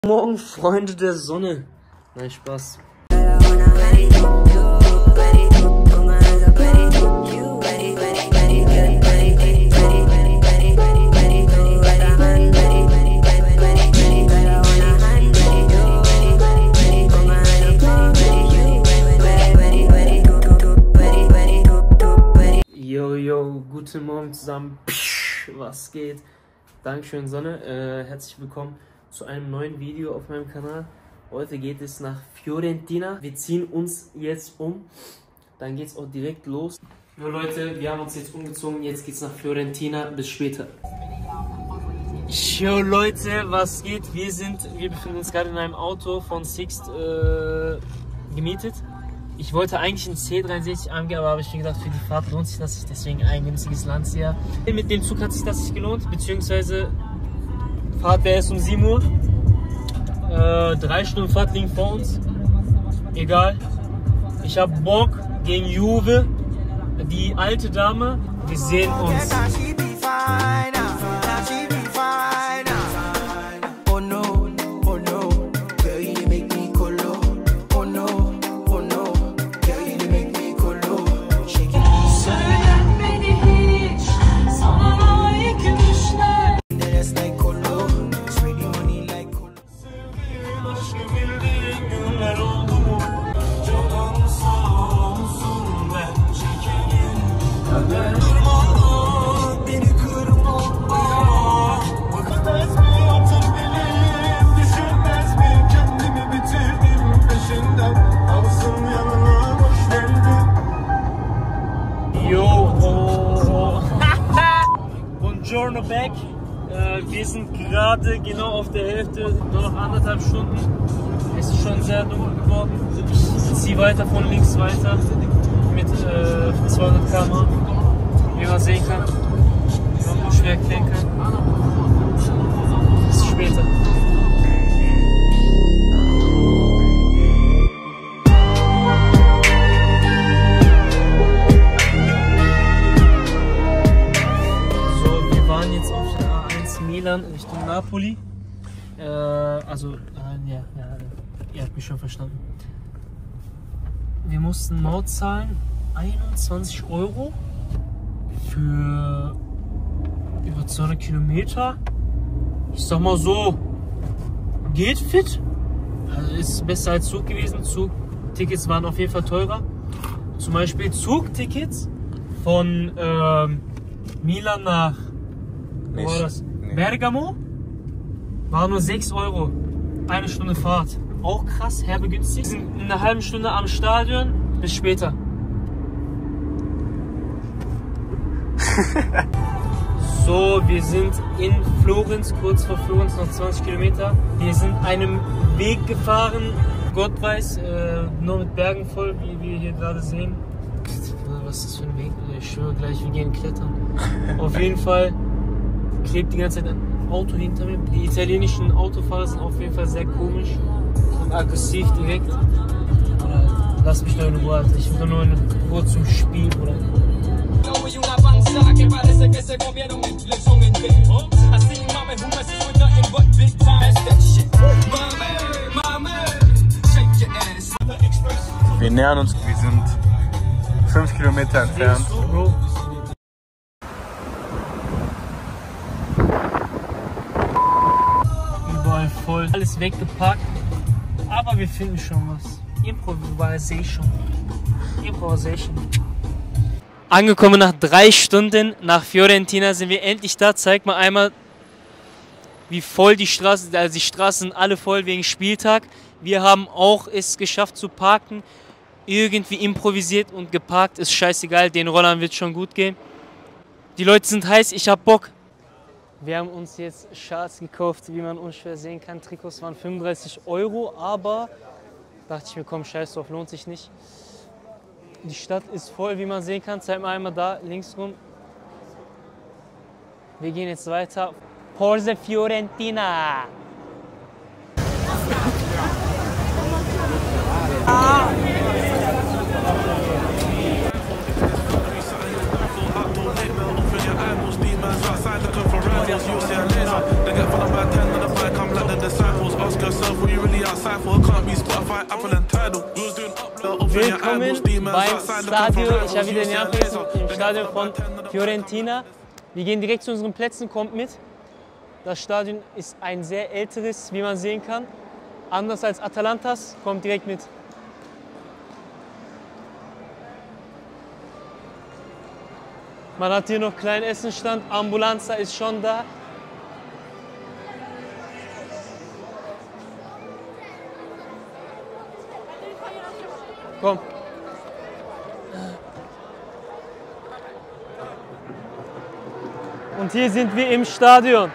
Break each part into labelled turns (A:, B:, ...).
A: Morgen, Freunde der Sonne. Nein, Spaß. Yo, guten Morgen zusammen. Was geht? Dankeschön, Sonne. Herzlich willkommen zu einem neuen Video auf meinem Kanal. Heute geht es nach Fiorentina. Wir ziehen uns jetzt um. Dann geht es auch direkt los. Jo Leute, wir haben uns jetzt umgezogen. Jetzt geht es nach Fiorentina. Bis später. Jo Leute, was geht? Wir befinden uns gerade in einem Auto von Sixt gemietet. Ich wollte eigentlich ein C63 AMG, aber habe ich mir gedacht, für die Fahrt lohnt sich das nicht, deswegen ein günstiges Lancia. Mit dem Zug hat sich das nicht gelohnt, beziehungsweise Fahrt wäre erst um 7 Uhr. 3 Stunden Fahrt liegen vor uns. Egal. Ich habe Bock gegen Juve, die alte Dame. Wir sehen uns. Buongiorno back. Wir sind gerade genau auf der Hälfte, nur noch 1,5 Stunden. Es ist schon sehr dunkel geworden. Ich ziehe weiter von links weiter mit 200 km/h, wie man sehen kann, wie man nur schwer erklären kann. Bis später. Milan Richtung Napoli. Ja, ihr habt mich schon verstanden. Wir mussten Maut zahlen, 21 € für über 200 Kilometer. Ich sag mal so, geht fit. Also ist besser als Zug gewesen. Zugtickets waren auf jeden Fall teurer. Zum Beispiel Zugtickets von Milan nach Bergamo war nur 6 €. 1 Stunde Fahrt. Auch krass, herbe günstig. Wir sind in einer halben Stunde am Stadion. Bis später. So, wir sind in Florenz, kurz vor Florenz, noch 20 Kilometer. Wir sind einem Weg gefahren. Gott weiß, nur mit Bergen voll, wie wir hier gerade sehen. Was ist das für ein Weg? Ich schwöre gleich, wir gehen klettern. Auf jeden Fall klebt die ganze Zeit ein Auto hinter mir. Die italienischen Autofahrer sind auf jeden Fall sehr komisch und aggressiv direkt. Oder lass mich nur in Ruhe, Alter. Ich will nur in Ruhe zum Spiel, oder?
B: Wir nähern uns, wir sind 5 Kilometer entfernt.
A: Voll. Alles weggepackt, aber wir finden schon was. Improvisation. Angekommen nach 3 Stunden nach Fiorentina sind wir endlich da. Zeig mal einmal, wie voll die Straßen sind. Also die Straßen sind alle voll wegen Spieltag. Wir haben auch es geschafft zu parken. Irgendwie improvisiert und geparkt. Ist scheißegal, den Rollern wird schon gut gehen. Die Leute sind heiß, ich hab Bock. Wir haben uns jetzt Schals gekauft, wie man unschwer sehen kann. Trikots waren 35 €, aber dachte ich mir, komm, scheiß drauf, lohnt sich nicht. Die Stadt ist voll, wie man sehen kann. Zeig mal einmal da, links rum. Wir gehen jetzt weiter. Forza Fiorentina!
C: You'll see a laser. They get full of my 10 on the bike, I'm like the
A: Willkommen beim Stadio, ich habe wieder den Namen vergessen, im Stadion von Fiorentina. Wir gehen direkt zu unseren Plätzen, kommt mit. Das Stadion ist ein sehr älteres, wie man sehen kann. Anders als Atalantas, kommt direkt mit. Man hat hier noch einen kleinen Essenstand, Ambulanza ist schon da. Komm. Und hier sind wir im Stadion.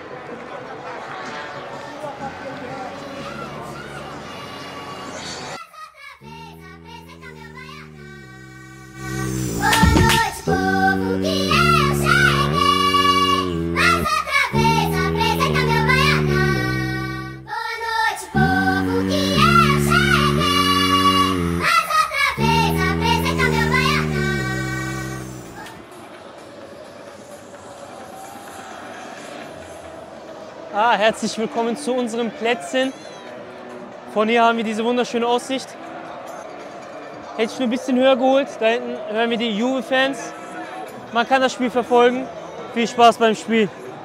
A: Herzlich willkommen zu unseren Plätzen. Von hier haben wir diese wunderschöne Aussicht. Hätte ich nur ein bisschen höher geholt. Da hinten hören wir die Juve-Fans. Man kann das Spiel verfolgen. Viel Spaß beim Spiel.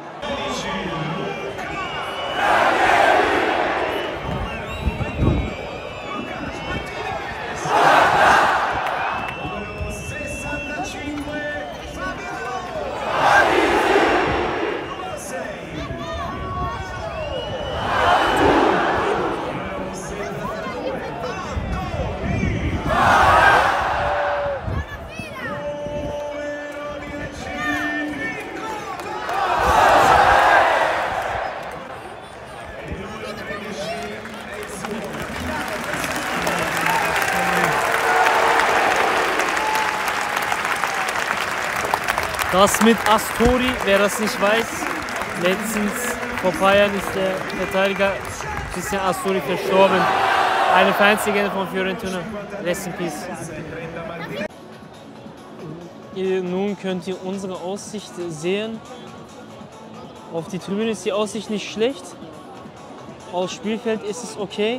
A: Das mit Astori, wer das nicht weiß, letztens vor ein paar Jahren ist der Verteidiger Christian Astori verstorben. Eine Vereinslegende von Fiorentina. Rest in Peace. Nun könnt ihr unsere Aussicht sehen. Auf die Tribüne ist die Aussicht nicht schlecht. Aufs Spielfeld ist es okay.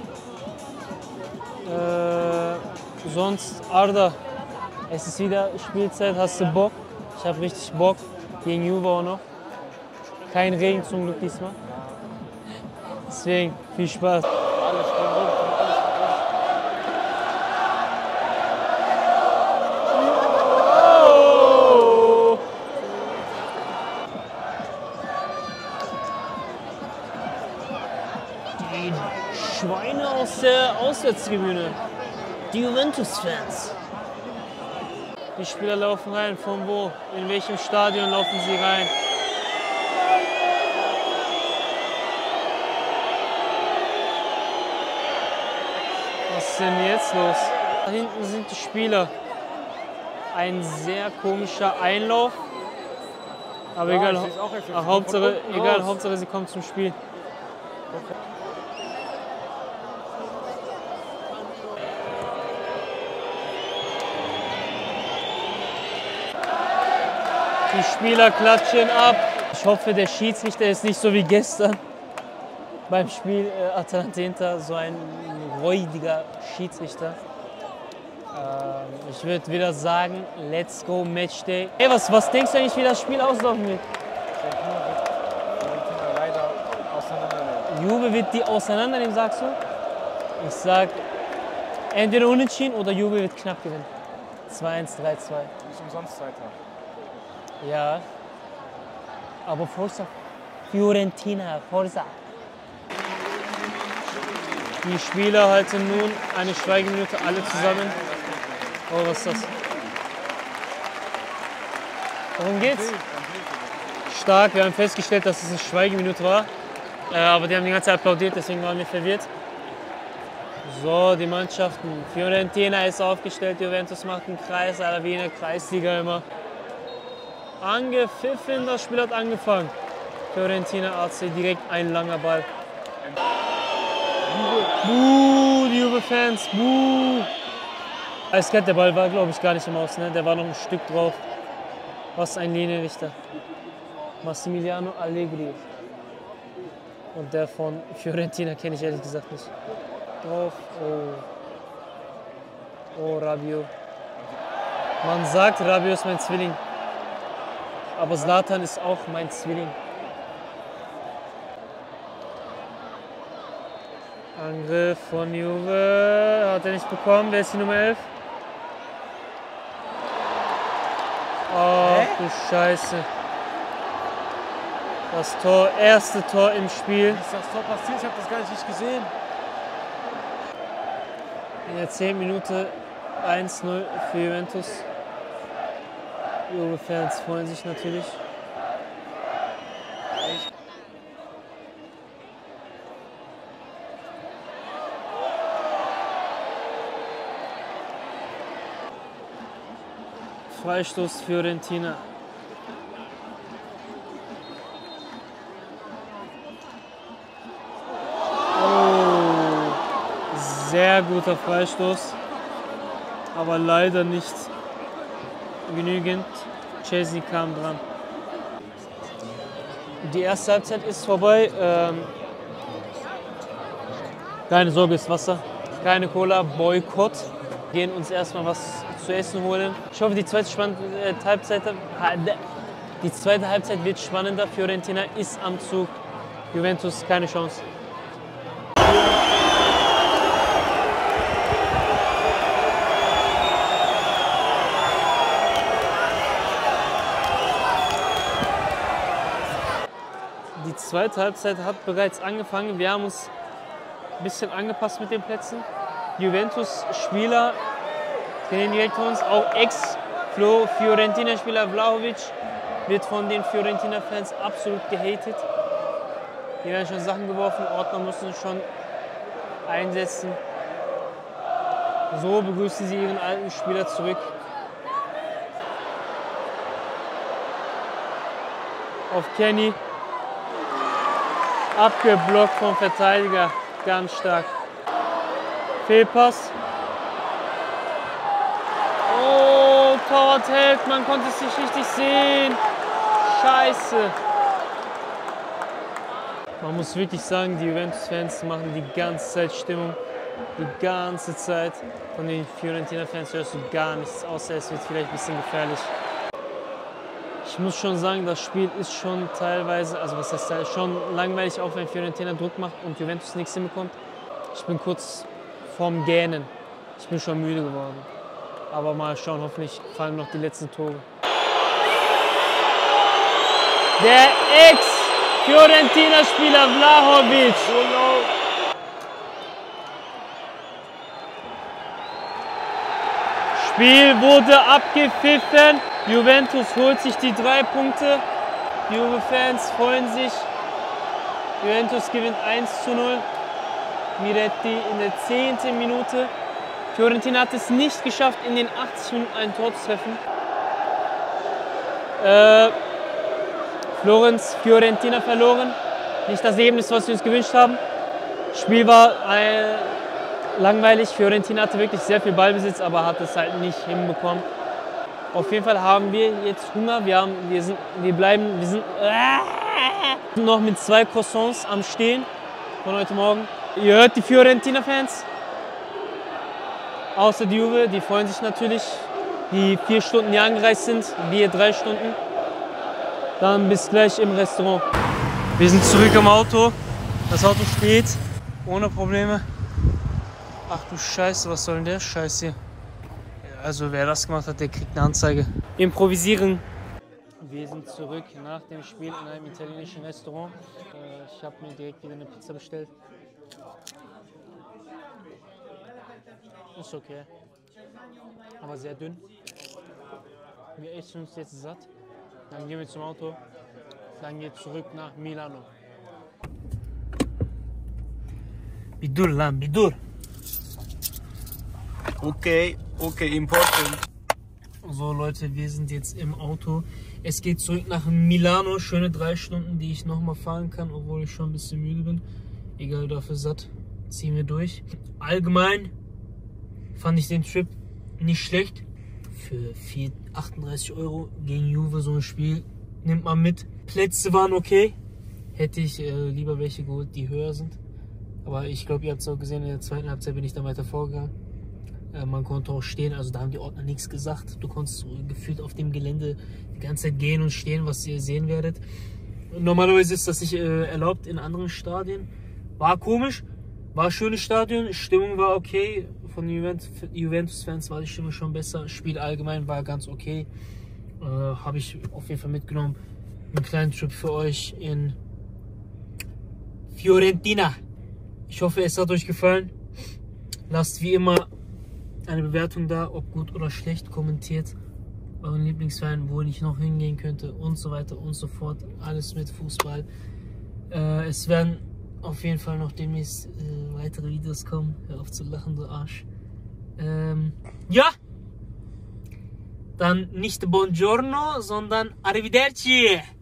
A: Sonst, Arda, es ist wieder Spielzeit, hast du Bock? Ich habe richtig Bock, gegen Juve auch noch. Kein Regen zum Glück diesmal. Deswegen viel Spaß. Die Schweine aus der Auswärtstribüne, die Juventus-Fans. Die Spieler laufen rein. Von wo? In welchem Stadion laufen sie rein? Was ist denn jetzt los? Da hinten sind die Spieler. Ein sehr komischer Einlauf. Aber ja, egal, Hauptsache sie kommen zum Spiel. Okay. Die Spieler klatschen ab. Ich hoffe, der Schiedsrichter ist nicht so wie gestern beim Spiel Atalanta, so ein räudiger Schiedsrichter. Ich würde wieder sagen, let's go Matchday. Hey, was denkst du eigentlich, wie das Spiel auslaufen wird? Juve wird die auseinandernehmen, sagst du? Ich sag, entweder unentschieden oder Juve wird knapp gewinnen. 2-1, 3-2.
B: Nicht umsonst Zeit haben.
A: Ja, aber Forza Fiorentina, Forza. Die Spieler halten nun eine Schweigeminute alle zusammen. Oh, was ist das? Worum geht's? Stark, wir haben festgestellt, dass es eine Schweigeminute war. Aber die haben die ganze Zeit applaudiert, deswegen waren wir verwirrt. So, die Mannschaften. Fiorentina ist aufgestellt, Juventus macht einen Kreis, aber wie in der Kreisliga immer. Angepfiffen, das Spiel hat angefangen. Fiorentina AC, direkt ein langer Ball. Buh, die Juve-Fans, buh. Eiskalt, der Ball war, glaube ich, gar nicht im Aus, ne? Der war noch ein Stück drauf. Was ein Linienrichter. Massimiliano Allegri. Und der von Fiorentina kenne ich ehrlich gesagt nicht. Drauf. Oh, Rabiot. Man sagt, Rabiot ist mein Zwilling. Aber Zlatan ist auch mein Zwilling. Angriff von Juve. Hat er nicht bekommen. Wer ist die Nummer 11? Oh, du Scheiße. Das Tor, erste Tor im Spiel.
C: Wie ist das Tor passiert? Ich habe das gar nicht gesehen.
A: In der 10. Minute 1-0 für Juventus. Juve-Fans freuen sich natürlich. Freistoß Fiorentina. Oh, sehr guter Freistoß, aber leider nicht genügend. Chelsea kam dran. Die erste Halbzeit ist vorbei. Keine Sorge, ist Wasser, keine Cola, Boykott. Wir gehen uns erstmal was zu essen holen. Ich hoffe, die zweite Halbzeit wird spannender. Fiorentina ist am Zug. Juventus keine Chance. Die zweite Halbzeit hat bereits angefangen. Wir haben uns ein bisschen angepasst mit den Plätzen. Juventus-Spieler trainieren direkt von uns. Auch Ex-Fiorentina-Spieler Vlahovic wird von den Fiorentina-Fans absolut gehatet. Hier werden schon Sachen geworfen, Ordner müssen schon einsetzen. So begrüßen sie ihren alten Spieler zurück. Auf Kenny. Abgeblockt vom Verteidiger. Ganz stark. Fehlpass. Oh, Torwart hält, man konnte es nicht richtig sehen. Scheiße. Man muss wirklich sagen, die Juventus-Fans machen die ganze Zeit Stimmung. Die ganze Zeit. Von den Fiorentina-Fans hörst du gar nichts, außer es wird vielleicht ein bisschen gefährlich. Ich muss schon sagen, das Spiel ist schon teilweise, also was heißt schon langweilig, auch wenn Fiorentina Druck macht und Juventus nichts hinbekommt. Ich bin kurz vorm Gähnen. Ich bin schon müde geworden. Aber mal schauen, hoffentlich fallen noch die letzten Tore. Der Ex-Fiorentina-Spieler Vlahovic. Spiel wurde abgepfiffen. Juventus holt sich die 3 Punkte. Juve-Fans freuen sich. Juventus gewinnt 1:0. Miretti in der 10. Minute. Fiorentina hat es nicht geschafft, in den 80 Minuten ein Tor zu treffen. Fiorentina verloren. Nicht das Ergebnis, was wir uns gewünscht haben. Das Spiel war langweilig. Fiorentina hatte wirklich sehr viel Ballbesitz, aber hat es halt nicht hinbekommen. Auf jeden Fall haben wir jetzt Hunger. Wir sind noch mit 2 Croissants am Stehen von heute Morgen. Ihr hört die Fiorentina-Fans. Außer die Juve, die freuen sich natürlich. Die 4 Stunden hier angereist sind, wir 3 Stunden. Dann bis gleich im Restaurant. Wir sind zurück im Auto. Das Auto steht ohne Probleme. Ach du Scheiße, was soll denn der Scheiß hier? Also wer das gemacht hat, der kriegt eine Anzeige. Improvisieren. Wir sind zurück nach dem Spiel in einem italienischen Restaurant. Ich habe mir direkt wieder eine Pizza bestellt. Ist okay, aber sehr dünn. Wir essen uns jetzt satt. Dann gehen wir zum Auto. Dann geht es zurück nach Milano. Bidur lan, bidur.
B: Okay, important.
A: So Leute, wir sind jetzt im Auto. Es geht zurück nach Milano. Schöne 3 Stunden, die ich nochmal fahren kann, obwohl ich schon ein bisschen müde bin. Egal, dafür satt. Ziehen wir durch. Allgemein fand ich den Trip nicht schlecht. Für 38 € gegen Juve so ein Spiel nimmt man mit. Plätze waren okay.
D: hätte ich lieber welche geholt, die höher sind. Aber ich glaube, ihr habt es auch gesehen, in der zweiten Halbzeit bin ich dann weiter vorgegangen. Man konnte auch stehen, also da haben die Ordner nichts gesagt. Du konntest gefühlt auf dem Gelände die ganze Zeit gehen und stehen, was ihr sehen werdet. Normalerweise ist das nicht erlaubt in anderen Stadien. War komisch, war ein schönes Stadion, Stimmung war okay. Von Juventus-Fans war die Stimmung schon besser. Spiel allgemein war ganz okay. Habe ich auf jeden Fall mitgenommen. Einen kleinen Trip für euch in Fiorentina. Ich hoffe, es hat euch gefallen. Lasst wie immer eine Bewertung da, ob gut oder schlecht, kommentiert euren Lieblingsverein, wo ich noch hingehen könnte und so weiter und so fort. Alles mit Fußball. Es werden auf jeden Fall noch demnächst weitere Videos kommen. Hör auf zu lachen, du Arsch. Ja! Dann nicht Buongiorno, sondern Arrivederci!